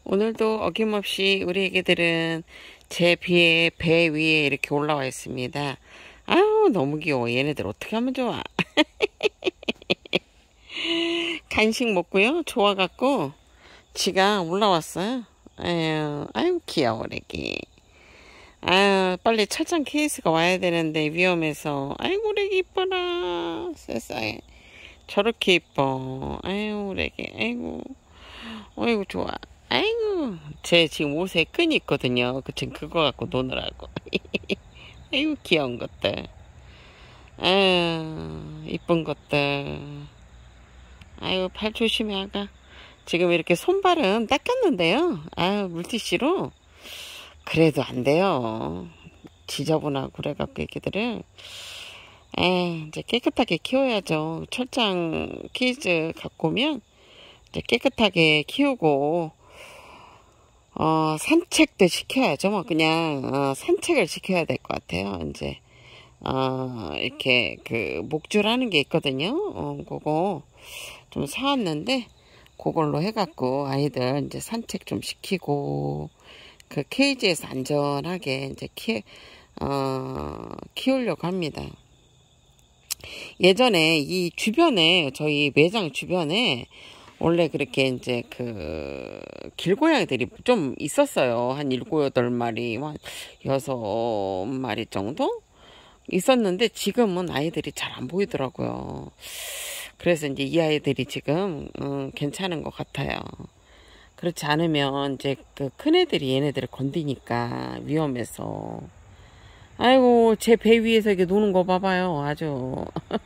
오늘도 어김없이 우리 애기들은 제 배 위에 이렇게 올라와 있습니다. 아유, 너무 귀여워. 얘네들 어떻게 하면 좋아. 간식 먹고요. 좋아갖고 지가 올라왔어요. 아유, 귀여워, 애기. 아유, 빨리 철장 케이스가 와야 되는데 위험해서. 아이고, 애기 이뻐라. 세상에. 저렇게 이뻐. 아유, 애기. 아이고, 좋아. 아이고, 제 지금 옷에 끈이 있거든요. 지금 그거 갖고 노느라고. 아이고, 귀여운 것들. 아유, 이쁜 것들. 아이고, 팔 조심해, 아가. 지금 이렇게 손발은 닦았는데요. 아유, 물티슈로. 그래도 안 돼요. 지저분하고 그래갖고 애기들을. 이제 깨끗하게 키워야죠. 철장 키즈 갖고 오면 이제 깨끗하게 키우고, 산책도 시켜야죠. 뭐, 그냥, 산책을 시켜야 될 것 같아요. 이제, 이렇게, 목줄하는 게 있거든요. 그거 좀 사왔는데, 그걸로 해갖고, 아이들 이제 산책 좀 시키고, 그 케이지에서 안전하게 이제 키우려고 합니다. 예전에 이 주변에, 저희 매장 주변에, 원래 그렇게 이제 길고양이들이 좀 있었어요. 한 7, 8마리, 한 6마리 정도 있었는데 지금은 아이들이 잘 안 보이더라고요. 그래서 이제 이 아이들이 지금 괜찮은 것 같아요. 그렇지 않으면 이제 큰 애들이 얘네들을 건드니까 위험해서. 아이고, 제 배 위에서 이렇게 노는 거 봐봐요. 아주.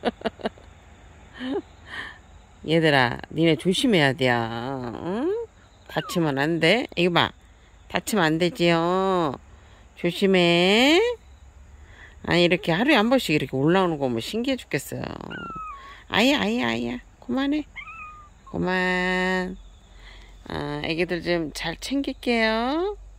얘들아, 니네 조심해야 돼. 응? 다치면 안 돼. 이거 봐. 다치면 안 되지요. 조심해. 아니, 이렇게 하루에 한 번씩 이렇게 올라오는 거 보면 신기해 죽겠어요. 아야. 그만해. 그만. 애기들 좀 잘 챙길게요.